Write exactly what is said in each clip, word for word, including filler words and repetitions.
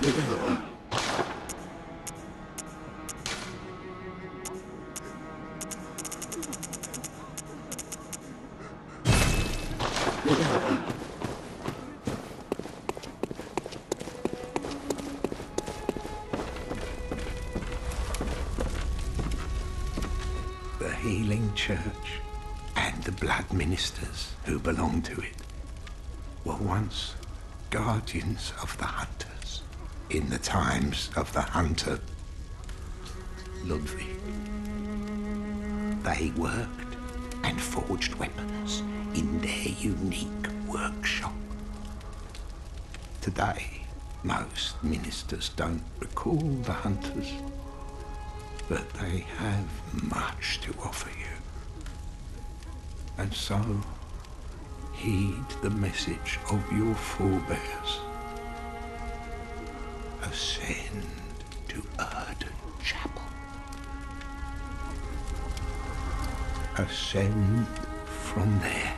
The Healing Church and the blood ministers who belong to it were once guardians of the hunters in the times of the hunter Ludwig. They worked and forged weapons in their unique workshop. Today, most ministers don't recall the hunters, but they have much to offer you. And so, heed the message of your forebears. Ascend to Erden Chapel. Ascend from there.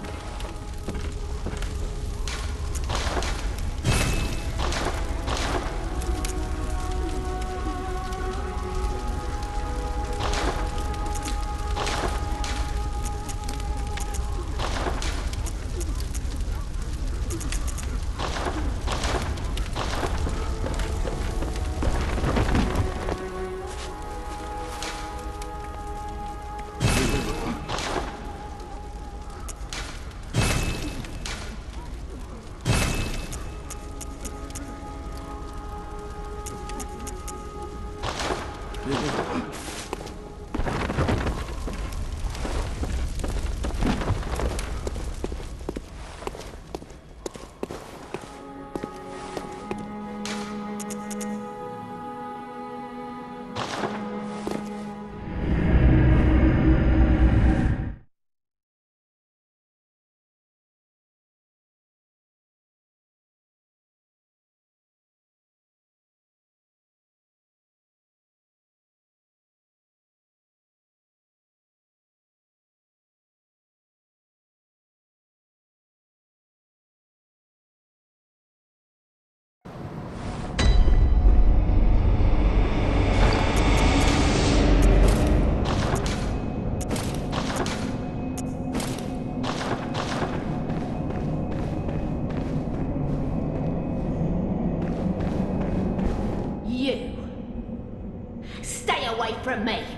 From me.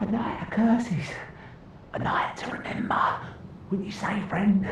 A night of curses. A night to remember. Wouldn't you say, friend?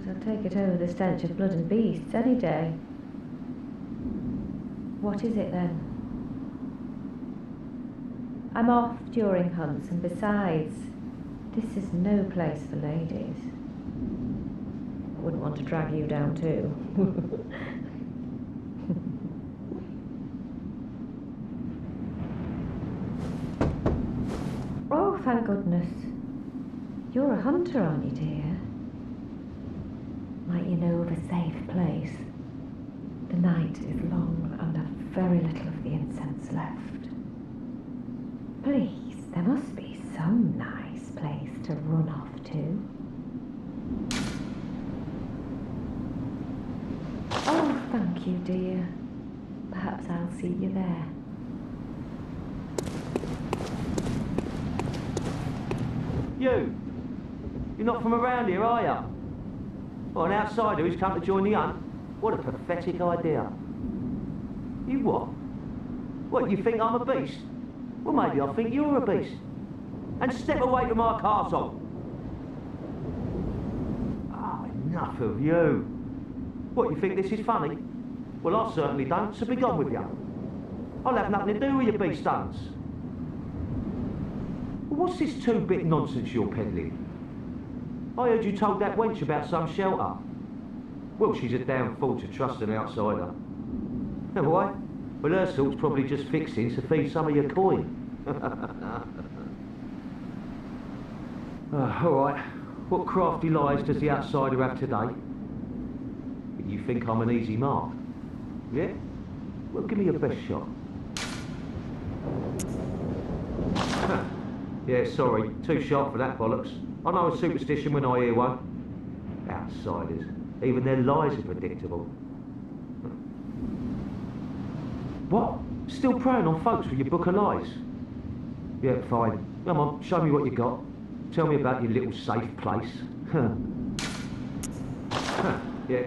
I'll take it over the stench of blood and beasts any day. What is it then? I'm off during hunts, and besides, this is no place for ladies. I wouldn't want to drag you down too. Oh, thank goodness. You're a hunter, aren't you, dear? Might you know of a safe place? The night is long and I've very little of the incense left. Please, there must be some nice place to run off to. Oh, thank you, dear. Perhaps I'll see you there. You! You're not from around here, are you? Well, an outsider who's come to join the hunt? What a pathetic idea. You what? What, you think I'm a beast? Well, maybe I think you're a beast. And step away from my castle. Oh, enough of you. What, you think this is funny? Well, I certainly don't, so be gone with you. I'll have nothing to do with your beast stunts. What's this two-bit nonsense you're peddling? I heard you told that wench about some shelter. Well, she's a damn fool to trust an outsider. Know why? Well, her sort's probably just fixing to feed some of your coin. uh, all right. What crafty lies does the outsider have today? You think I'm an easy mark? Yeah? Well, give me your best shot. Yeah, sorry. Too sharp for that bollocks. I know a superstition when I hear one. Outsiders. Even their lies are predictable. What? Still preying on folks with your book of lies? Yeah, fine. Come on, show me what you got. Tell me about your little safe place. Huh. Huh. Yeah.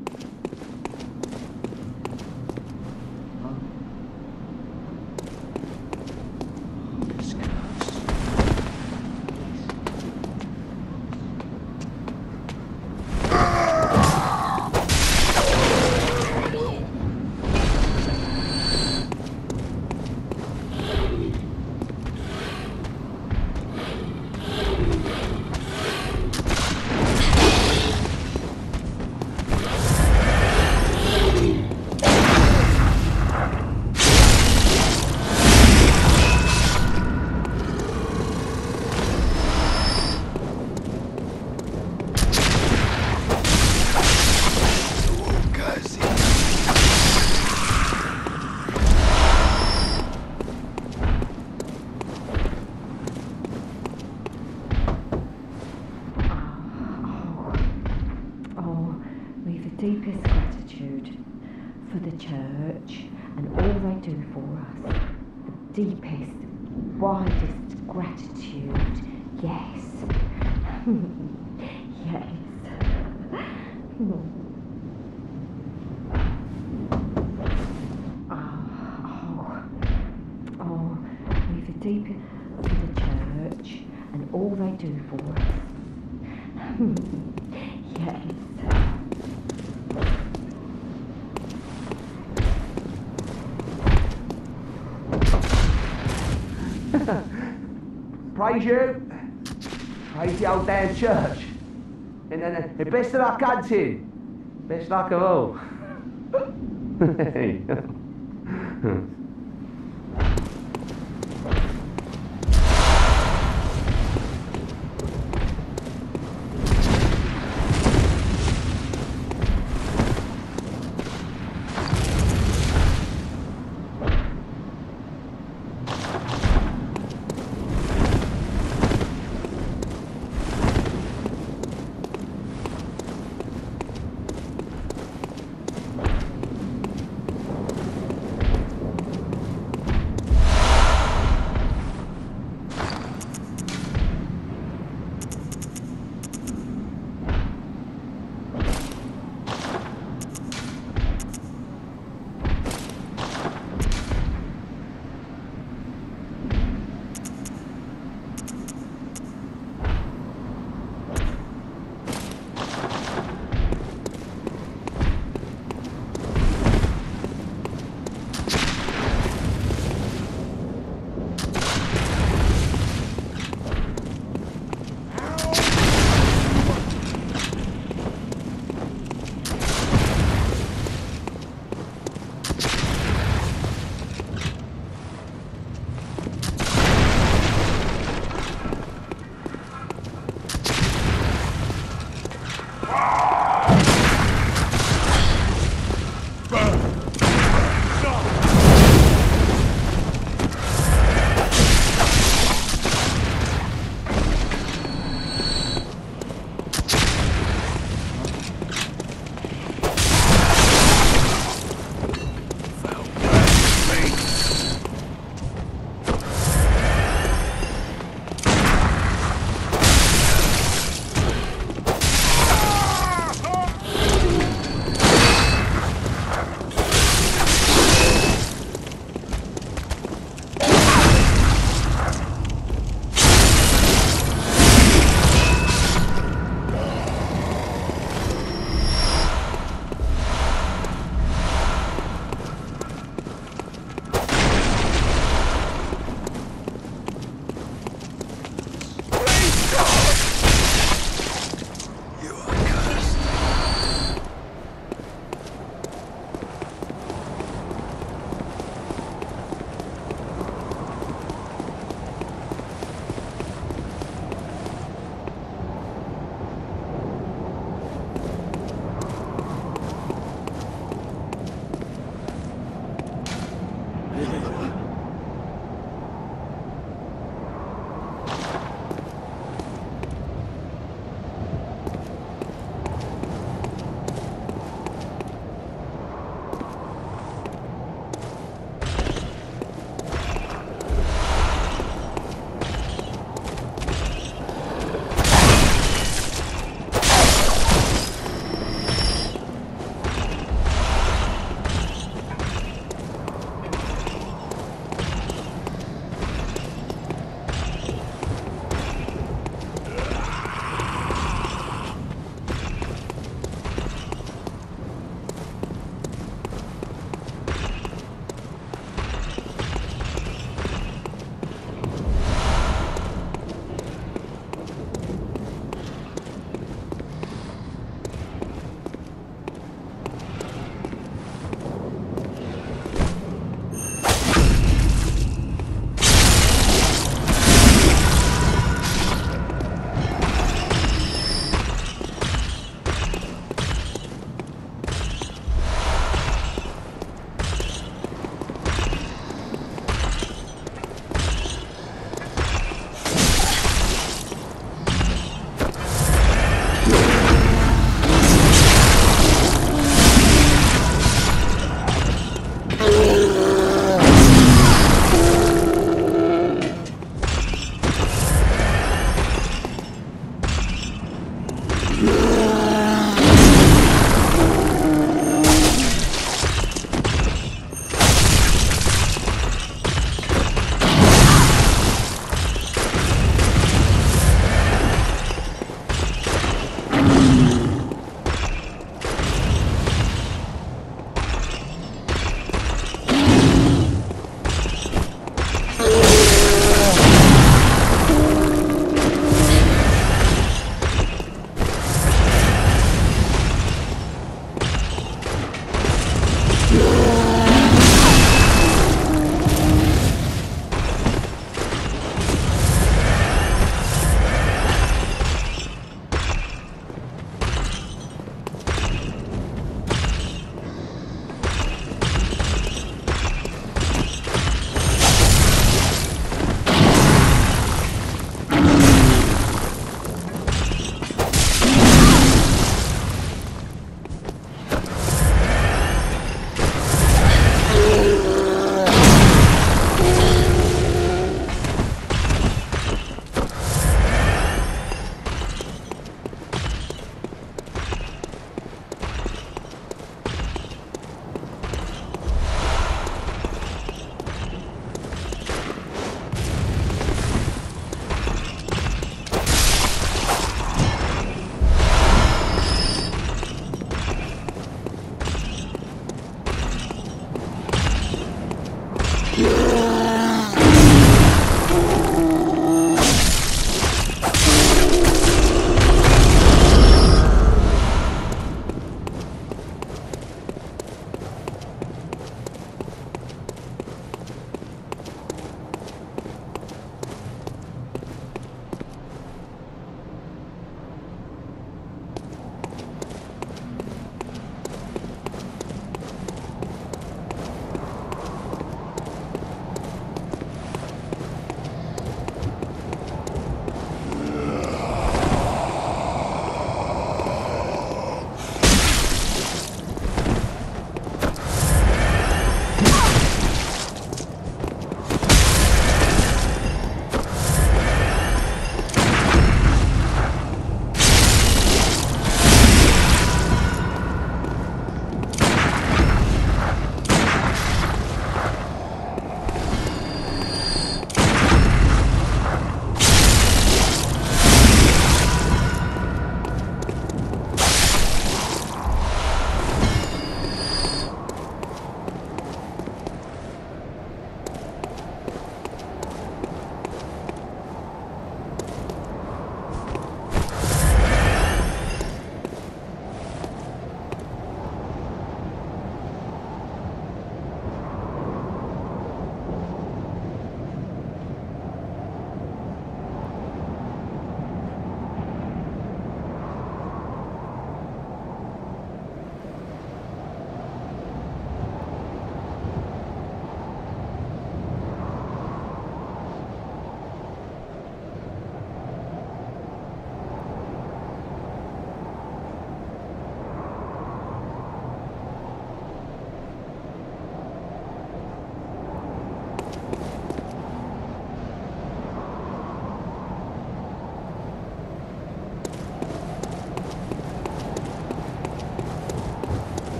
Deepest gratitude for the church and all they do for us. The deepest, widest gratitude. Yes. Yes. oh, oh, oh, we've the deepest for the church and all they do for us. Yes. Praise you. Praise the old damn church. And then, uh, best of luck hunting. Best luck of all.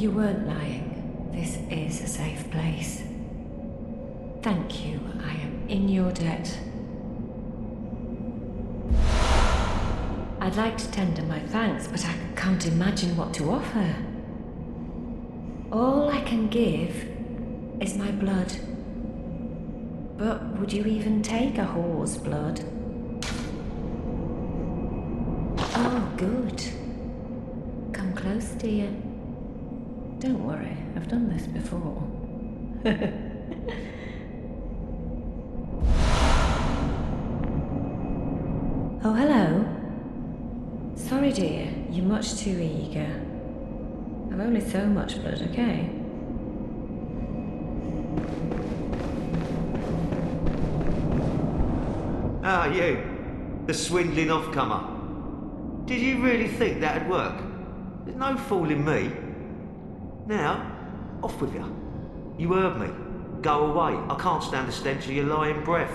You weren't lying. This is a safe place. Thank you. I am in your debt. I'd like to tender my thanks, but I can't imagine what to offer. All I can give is my blood. But would you even take a whore's blood? Oh, good. Come close, dear. Don't worry, I've done this before. Oh, hello. Sorry, dear, you're much too eager. I've only so much blood, okay? Ah, you. The swindling off-comer. Did you really think that'd work? There's no fooling me. Now, off with you. You heard me. Go away. I can't stand the stench of your lying breath.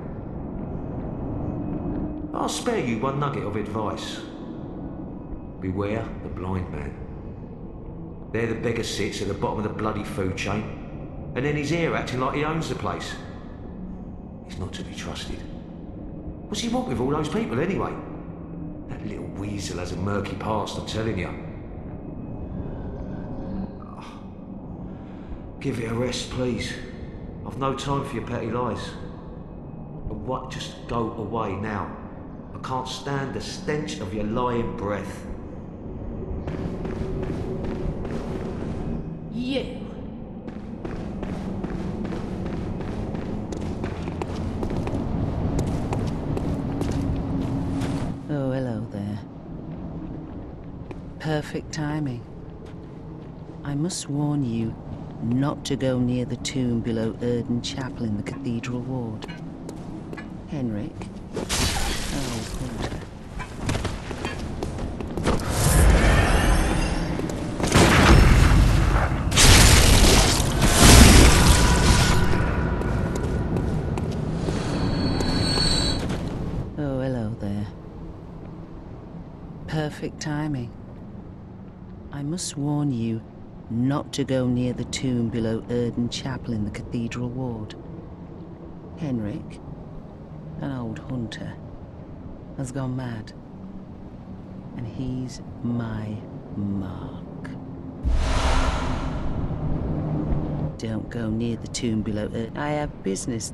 I'll spare you one nugget of advice. Beware the blind man. There the beggar sits at the bottom of the bloody food chain, and then he's here acting like he owns the place. He's not to be trusted. What's he want with all those people anyway? That little weasel has a murky past, I'm telling you. Oh. Give it a rest, please. I've no time for your petty lies. And what? Just go away now. I can't stand the stench of your lying breath. You. Oh, hello there. Perfect timing. I must warn you not to go near the tomb below Erden Chapel in the Cathedral Ward. Henrik. Oh, Hunter. Oh, hello there. Perfect timing. I must warn you not to go near the tomb below Erden Chapel in the Cathedral Ward. Henrik, an old hunter, has gone mad. And he's my mark. Don't go near the tomb below Erden. I have business.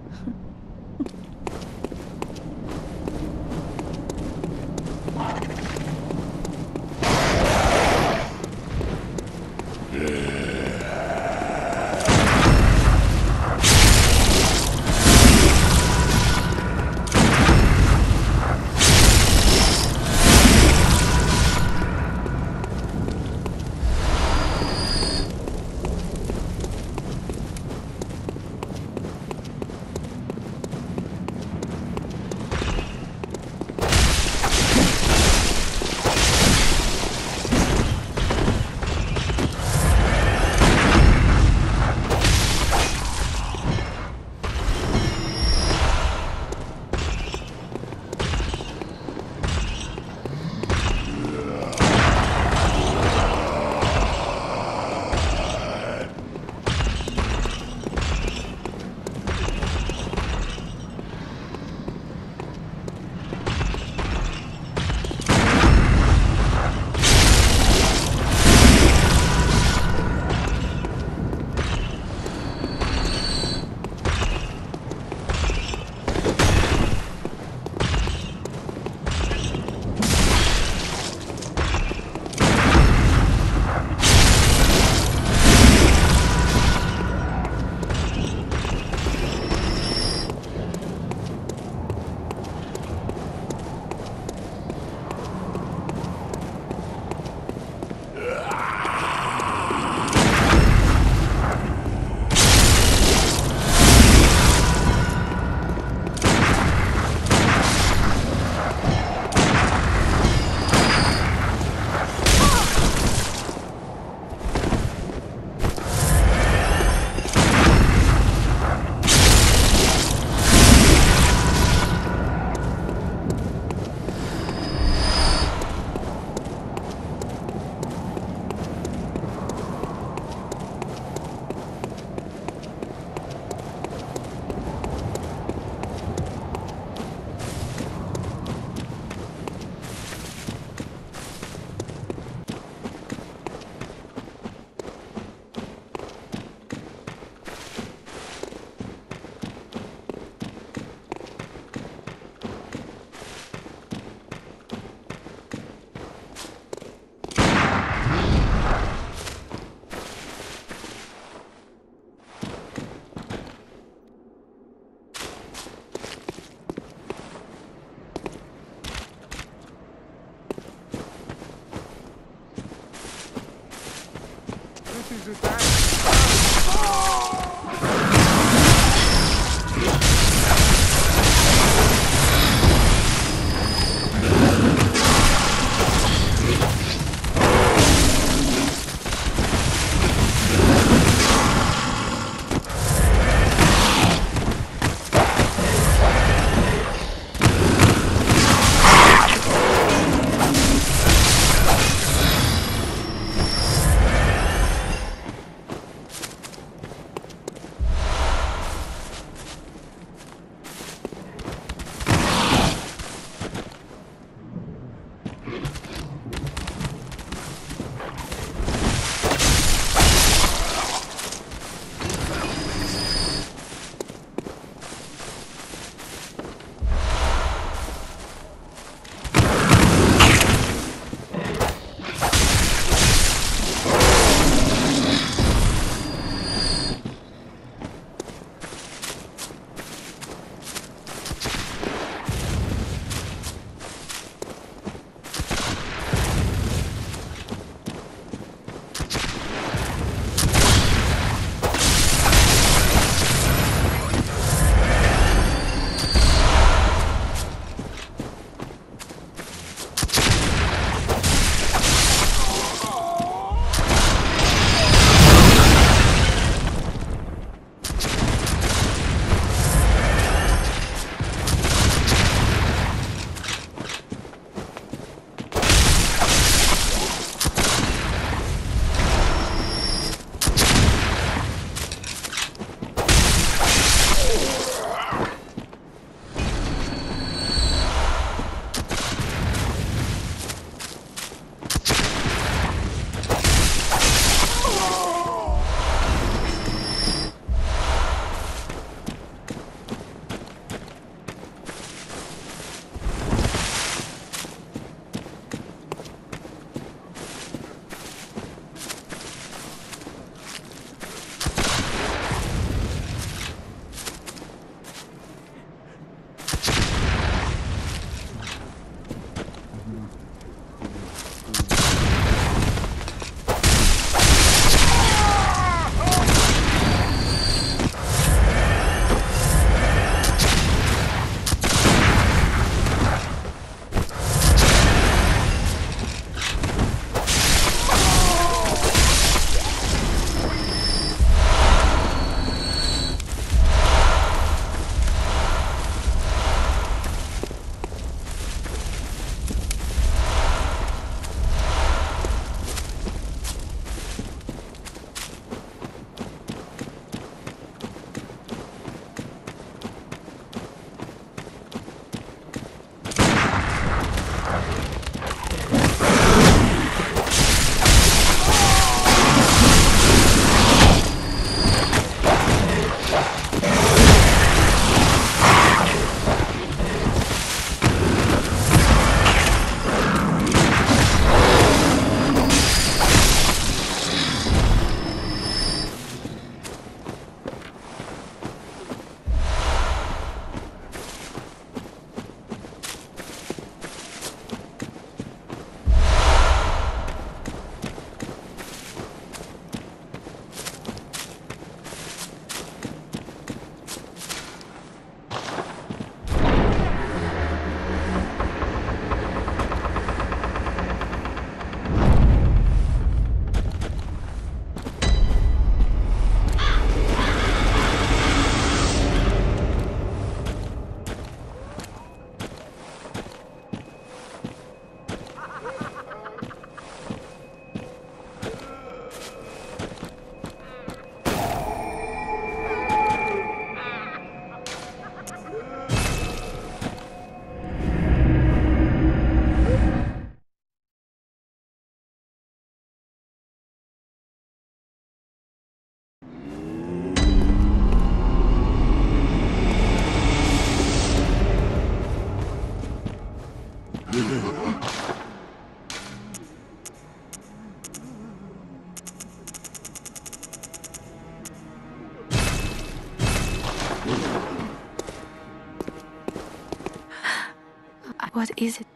What is it?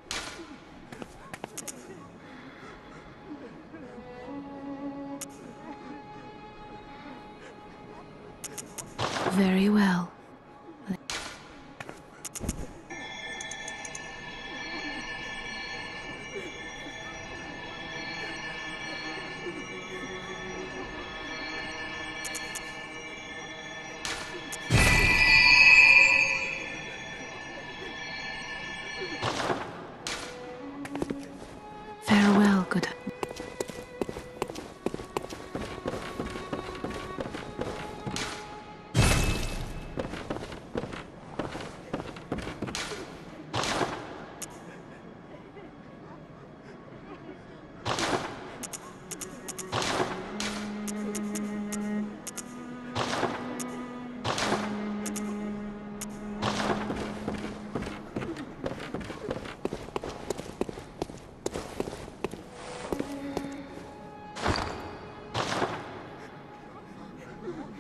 Very well.